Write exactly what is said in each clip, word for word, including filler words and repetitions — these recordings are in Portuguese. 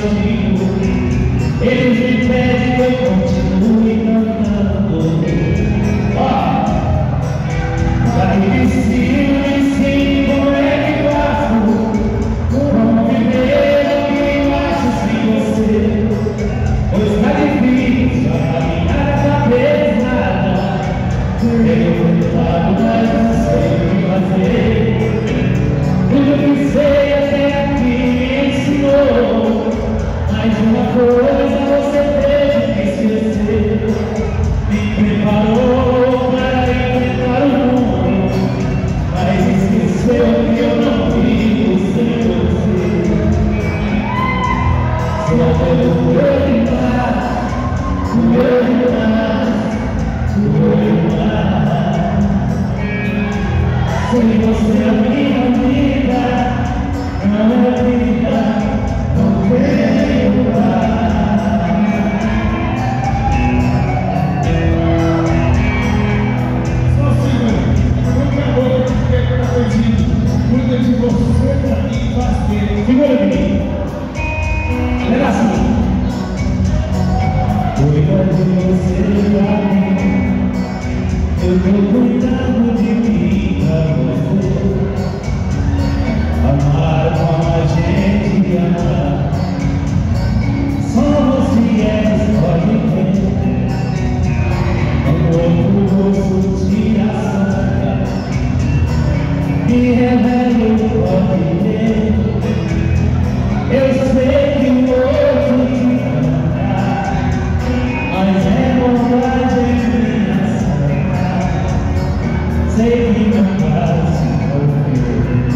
Eles me pedem que eu continue cantando. Ó, pra eles se ensinem como é que faço, como viver o que eu acho sem você. Pois tá difícil a caminhada pesada. Eu tentado, mas não sei o que fazer. Tudo que sei até aqui me ensinou. Mais uma coisa você teve que esquecer. Me preparou para enfrentar o mundo, mas esqueceu que eu não vivo sem você. Só pelo meu mar, o meu mar, o meu mar. Sem você a minha vida não é vida, não quero mais. Só segura, nunca vou te quer que tá perdido. Cuida de você pra mim faz tempo. Segura de mim. Pega assim. Cuida de você pra mim. Eu tô cuidando de mim pra você. Amar como a gente ama. Só você é escolhe ter. Um outro gosto tira a sombra. Me revela o que pode ter. Eu sei que o outro te ama, mas é vontade minha sacar. Sei que não vai se envolver.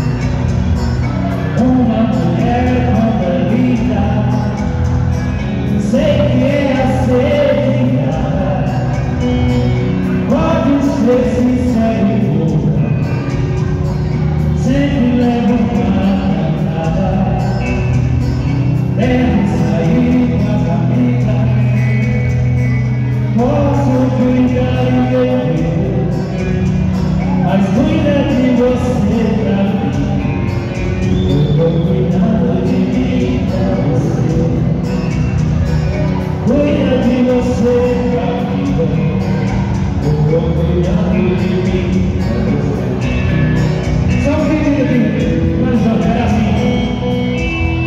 Uma mulher como linda, sei que é assediada. Pode ser sincero e boa, sempre leva uma cantada. Deve sair com as amigas. Posso cuidar e beber, mas cuida de você pra mim. Eu tô cuidando de mim pra você. Cuida de você pra mim. Eu tô cuidando de mim pra você. Só um pedido aqui, mas já era.